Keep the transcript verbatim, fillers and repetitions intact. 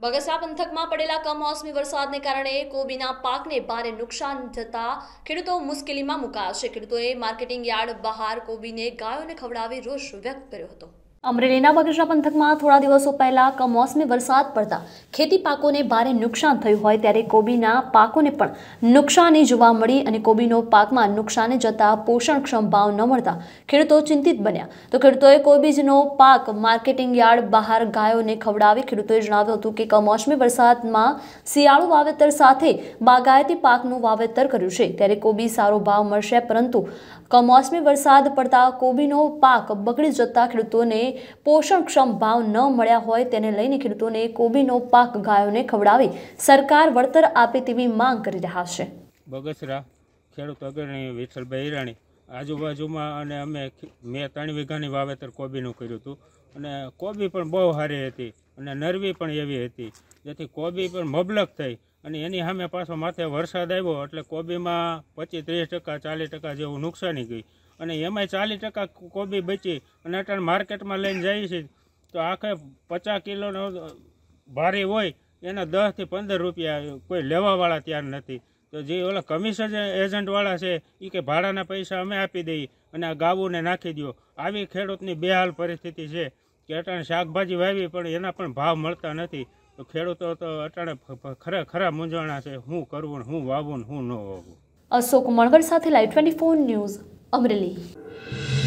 બગસરા પંથકમાં પડેલા કમોસમી વરસાદને કારણે કોબીના પાકને ભારે નુકસાન થતા ખેડૂતો મુશ્કેલીમાં મુકાયા છે। ખેડૂતોએ માર્કેટિંગ યાર્ડ બહાર કોબીને ગાયોને ખવડાવી રોષ વ્યક્ત કર્યો હતો। અમરેલીના બગસરા પંથકમાં થોડા દિવસો પહેલા કમોસમી વરસાદ પડતા ખેતી પાકોને ભારે નુકસાન થયું હોય ત્યારે કોબીના પાકોને પણ નુકસાની જોવા મળી અને કોબીનો પાકમાં નુકસાને જતા પોષણક્ષમ ભાવ ન મળતા ખેડૂતો ચિંતિત બન્યા। તો ખેડૂતોએ કોબીજનો પાક માર્કેટિંગ યાર્ડ બહાર ગાયોને ખવડાવી ખેડૂતોએ જણાવ્યું હતું કે કમોસમી વરસાદમાં શિયાળુ વાવેતર સાથે બાગાયતી પાકનું વાવેતર કર્યું છે ત્યારે કોબી સારો ભાવ મળશે, પરંતુ કમોસમી વરસાદ પડતા કોબીનો પાક બગડી જતા ખેડૂતોને પોષણક્ષમ ભાવ ન મળ્યા હોય તેને લઈને ખેડૂતોને કોબીનો પાક ગાયોને ખવડાવી સરકાર વળતર આપે તેવી માંગ કરી રહ્યા છે। બગસરા ખેડૂત અગ્રણી વિઠ્ઠલભાઈ હિરાણી આજુબાજુમાં અને અમે મેં ત્રણ વીઘાની વાવેતર કોબીનું કર્યું હતું અને કોબી પણ બહુ સારી હતી અને નરવી પણ એવી હતી જેથી કોબી પણ મબલક થઈ અને એની સામે પાછો માથે વરસાદ આવ્યો એટલે કોબીમાં પચીસ ત્રીસ ટકા ચાલીસ ટકા જેવું નુકસાની ગઈ અને એમાંય ચાલીસ ટકા કોબી બચી અને અત્યારે માર્કેટમાં લઈને જાય છે તો આખે પચાસ કિલોનો ભારી હોય એના દસથી પંદર રૂપિયા કોઈ લેવાવાળા તૈયાર નથી। તો જે ઓલા કમિશન એજન્ટવાળા છે એ કે ભાડાના પૈસા અમે આપી દઈએ અને આ ગાવુંને નાખી દો। આવી ખેડૂતની બેહાલ પરિસ્થિતિ છે કે અટાણે શાકભાજી વાવી પણ એના પણ ભાવ મળતા નથી। તો ખેડૂતો તો અટાણે ખરા ખરા મૂંઝવણા છે, શું કરવું, શું વાવવું, શું ન વાવવું। અશોક મણવર સાથે live twenty four news, Amreli.